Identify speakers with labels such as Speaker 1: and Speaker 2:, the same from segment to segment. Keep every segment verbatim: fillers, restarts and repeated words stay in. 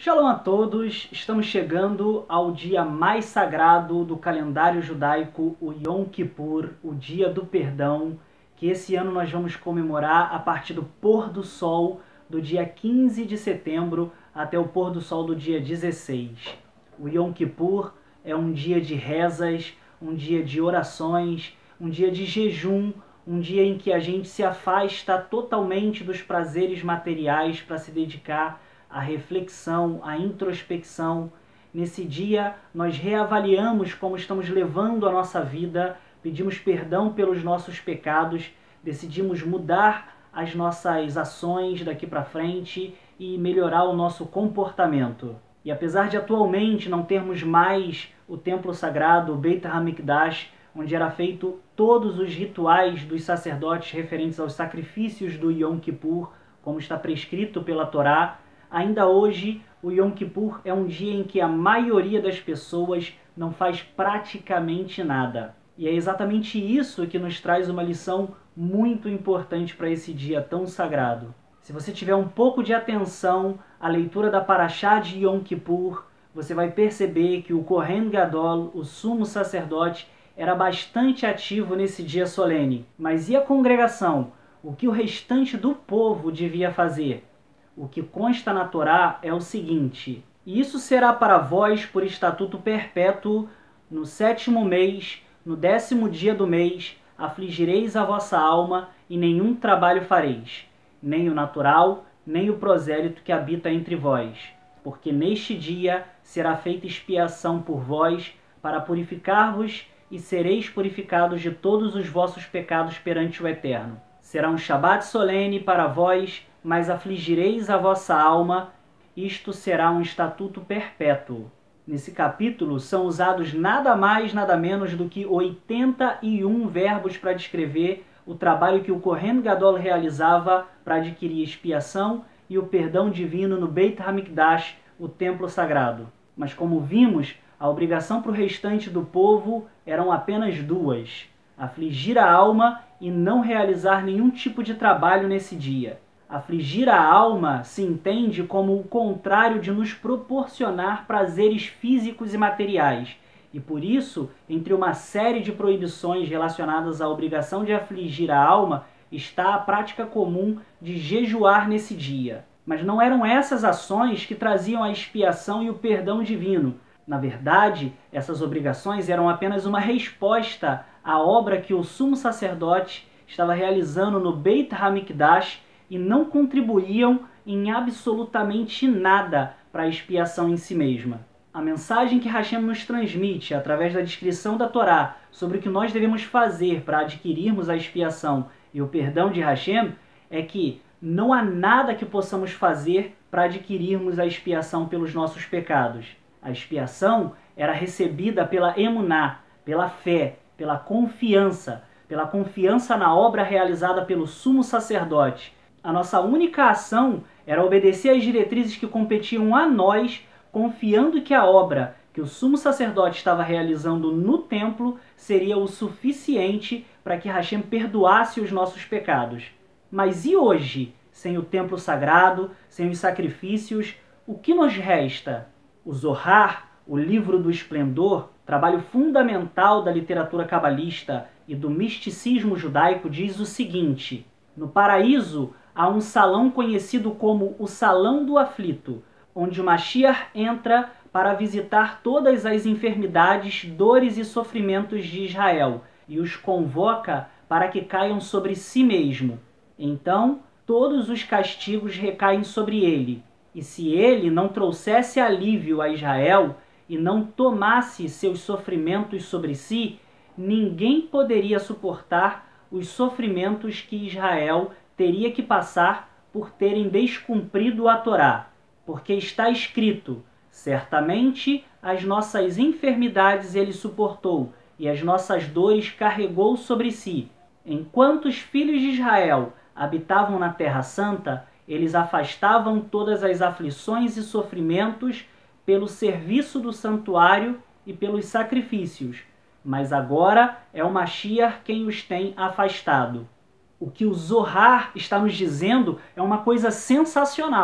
Speaker 1: Shalom a todos, estamos chegando ao dia mais sagrado do calendário judaico, o Yom Kippur, o Dia do Perdão, que esse ano nós vamos comemorar a partir do pôr do sol do dia quinze de setembro até o pôr do sol do dia dezesseis. O Yom Kippur é um dia de rezas, um dia de orações, um dia de jejum, um dia em que a gente se afasta totalmente dos prazeres materiais para se dedicar à reflexão, à introspecção. Nesse dia, nós reavaliamos como estamos levando a nossa vida, pedimos perdão pelos nossos pecados, decidimos mudar as nossas ações daqui para frente e melhorar o nosso comportamento. E apesar de atualmente não termos mais o templo sagrado, o Beit HaMikdash, onde era feito todos os rituais dos sacerdotes referentes aos sacrifícios do Yom Kippur, como está prescrito pela Torá, ainda hoje o Yom Kippur é um dia em que a maioria das pessoas não faz praticamente nada. E é exatamente isso que nos traz uma lição muito importante para esse dia tão sagrado. Se você tiver um pouco de atenção à leitura da Parashá de Yom Kippur, você vai perceber que o Kohen Gadol, o sumo sacerdote, era bastante ativo nesse dia solene. Mas e a congregação? O que o restante do povo devia fazer? O que consta na Torá é o seguinte: e isso será para vós por estatuto perpétuo, no sétimo mês, no décimo dia do mês, afligireis a vossa alma e nenhum trabalho fareis, nem o natural, nem o prosélito que habita entre vós, porque neste dia será feita expiação por vós, para purificar-vos, e sereis purificados de todos os vossos pecados perante o Eterno. Será um Shabat solene para vós, mas afligireis a vossa alma, isto será um estatuto perpétuo. Nesse capítulo são usados nada mais, nada menos do que oitenta e um verbos para descrever o trabalho que o Kohen Gadol realizava para adquirir expiação e o perdão divino no Beit HaMikdash, o templo sagrado. Mas como vimos, a obrigação para o restante do povo eram apenas duas: afligir a alma e não realizar nenhum tipo de trabalho nesse dia. Afligir a alma se entende como o contrário de nos proporcionar prazeres físicos e materiais. E por isso, entre uma série de proibições relacionadas à obrigação de afligir a alma, está a prática comum de jejuar nesse dia. Mas não eram essas ações que traziam a expiação e o perdão divino. Na verdade, essas obrigações eram apenas uma resposta à obra que o sumo sacerdote estava realizando no Beit HaMikdash e não contribuíam em absolutamente nada para a expiação em si mesma. A mensagem que Hashem nos transmite através da descrição da Torá sobre o que nós devemos fazer para adquirirmos a expiação e o perdão de Hashem é que não há nada que possamos fazer para adquirirmos a expiação pelos nossos pecados. A expiação era recebida pela emuná, pela fé, pela confiança, pela confiança na obra realizada pelo sumo sacerdote. A nossa única ação era obedecer às diretrizes que competiam a nós, confiando que a obra que o sumo sacerdote estava realizando no templo seria o suficiente para que Hashem perdoasse os nossos pecados. Mas e hoje, sem o templo sagrado, sem os sacrifícios, o que nos resta? O Zohar, o livro do esplendor, trabalho fundamental da literatura cabalista e do misticismo judaico, diz o seguinte: no paraíso há um salão conhecido como o Salão do Aflito, onde o Mashiach entra para visitar todas as enfermidades, dores e sofrimentos de Israel e os convoca para que caiam sobre si mesmo. Então, todos os castigos recaem sobre ele. E se ele não trouxesse alívio a Israel e não tomasse seus sofrimentos sobre si, ninguém poderia suportar os sofrimentos que Israel teria que passar por terem descumprido a Torá. Porque está escrito: certamente as nossas enfermidades ele suportou, e as nossas dores carregou sobre si. Enquanto os filhos de Israel habitavam na Terra Santa, eles afastavam todas as aflições e sofrimentos pelo serviço do santuário e pelos sacrifícios. Mas agora é o Mashiach quem os tem afastado. O que o Zohar está nos dizendo é uma coisa sensacional.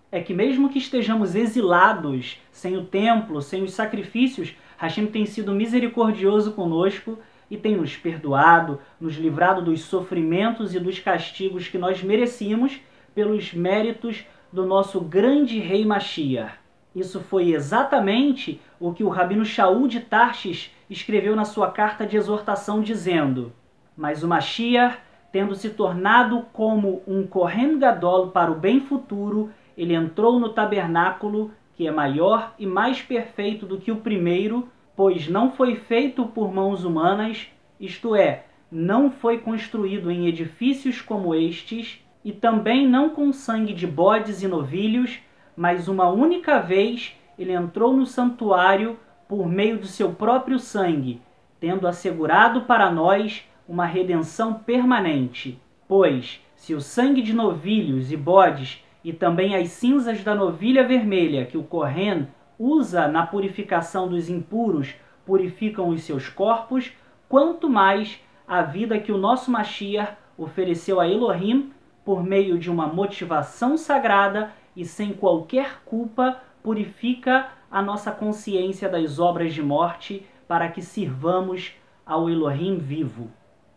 Speaker 1: é que mesmo que estejamos exilados, sem o templo, sem os sacrifícios, Hashem tem sido misericordioso conosco e tem nos perdoado, nos livrado dos sofrimentos e dos castigos que nós merecíamos pelos méritos do nosso grande rei Mashiach. Isso foi exatamente o que o Rabino Shaul de Tarshish escreveu na sua carta de exortação, dizendo: mas o Mashiach, tendo se tornado como um Kohen Gadol para o bem futuro, ele entrou no tabernáculo, que é maior e mais perfeito do que o primeiro, pois não foi feito por mãos humanas, isto é, não foi construído em edifícios como estes, e também não com sangue de bodes e novilhos, mas uma única vez ele entrou no santuário por meio do seu próprio sangue, tendo assegurado para nós uma redenção permanente. Pois, se o sangue de novilhos e bodes e também as cinzas da novilha vermelha que o Kohen usa na purificação dos impuros purificam os seus corpos, quanto mais a vida que o nosso Mashiach ofereceu a Elohim por meio de uma motivação sagrada e sem qualquer culpa, purifica a nossa consciência das obras de morte para que sirvamos ao Elohim vivo.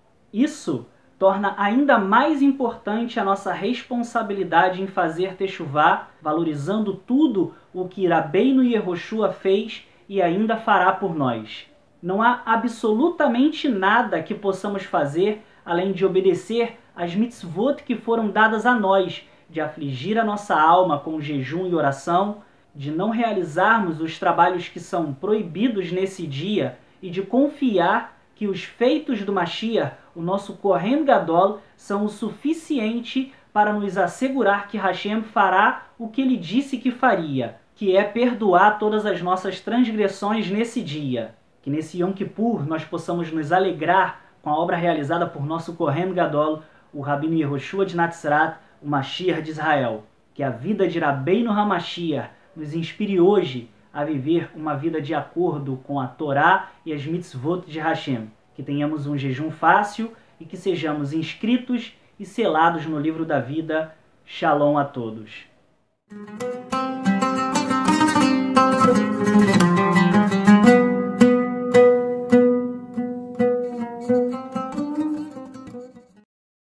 Speaker 1: Isso torna ainda mais importante a nossa responsabilidade em fazer techuvá, valorizando tudo o que Rabbeinu Yehoshua fez e ainda fará por nós. Não há absolutamente nada que possamos fazer além de obedecer às mitzvot que foram dadas a nós, de afligir a nossa alma com jejum e oração, de não realizarmos os trabalhos que são proibidos nesse dia e de confiar que os feitos do Mashiach, o nosso Kohen Gadol, são o suficiente para nos assegurar que Hashem fará o que ele disse que faria, que é perdoar todas as nossas transgressões nesse dia. Que nesse Yom Kippur nós possamos nos alegrar com a obra realizada por nosso Kohen Gadol, o Rabino Yehoshua de Natzrat, o Mashiach de Israel. Que a vida de Rabbeinu HaMashiach nos inspire hoje a viver uma vida de acordo com a Torá e as mitzvot de Hashem. Que tenhamos um jejum fácil e que sejamos inscritos e selados no livro da vida. Shalom a todos.